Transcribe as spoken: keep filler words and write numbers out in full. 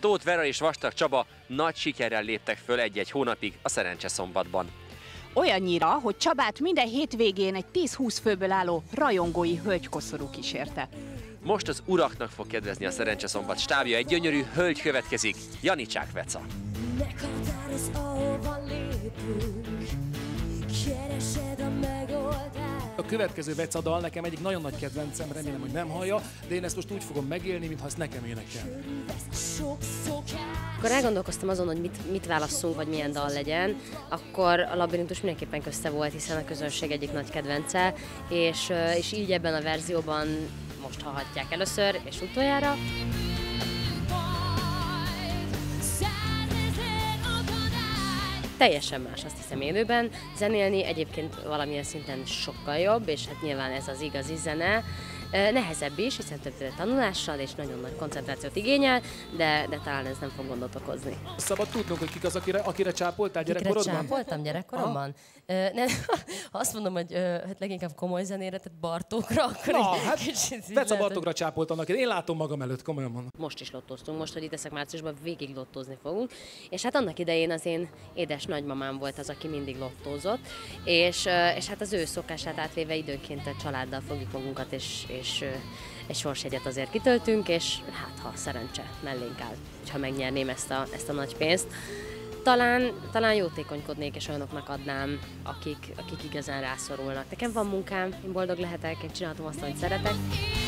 Tóth Vera és Vastag Csaba nagy sikerrel léptek föl egy-egy hónapig a Szerencseszombatban. Olyannyira, hogy Csabát minden hétvégén egy tíz-húsz főből álló rajongói hölgykoszorú kísérte. Most az uraknak fog kedvezni a Szerencseszombat stábja, egy gyönyörű hölgy következik, Janicsák Veca. A következő Veca dal nekem egyik nagyon nagy kedvencem, remélem, hogy nem hallja, de én ezt most úgy fogom megélni, mintha ezt nekem énekel. Akkor elgondolkoztam azon, hogy mit, mit válasszunk, vagy milyen dal legyen, akkor a Labirintus mindenképpen közte volt, hiszen a közönség egyik nagy kedvence, és, és így ebben a verzióban most hallhatják először és utoljára. Teljesen más, azt hiszem, élőben zenélni, egyébként valamilyen szinten sokkal jobb, és hát nyilván ez az igazi zene. Nehezebb is, hiszen több tanulással és nagyon nagy koncentrációt igényel, de, de talán ez nem fog gondot okozni. Szabad tudnunk, hogy kik az, akire, akire csápoltál gyerekkorodban? Kikre csápoltam gyerekkoromban? Uh, ne, ha azt mondom, hogy uh, hát leginkább komoly zenére, tehát Bartókra, akkor Na, egy hát kicsit Veca Bartókra csápoltam neki. Én látom magam előtt, komolyan mondom. Most is lottoztunk, most, hogy itt leszek márciusban, végig lottozni fogunk. És hát annak idején az én édes nagymamám volt az, aki mindig lottózott, és, uh, és hát az ő szokását átvéve időnként a családdal fogjuk magunkat, és, és egy sorsjegyet azért kitöltünk, és hát ha szerencse mellénk áll, ha megnyerném ezt a, ezt a nagy pénzt. Talán, talán jótékonykodnék, és olyanoknak adnám, akik, akik igazán rászorulnak. Nekem van munkám, én boldog lehetek, én csinálhatom azt, amit szeretek.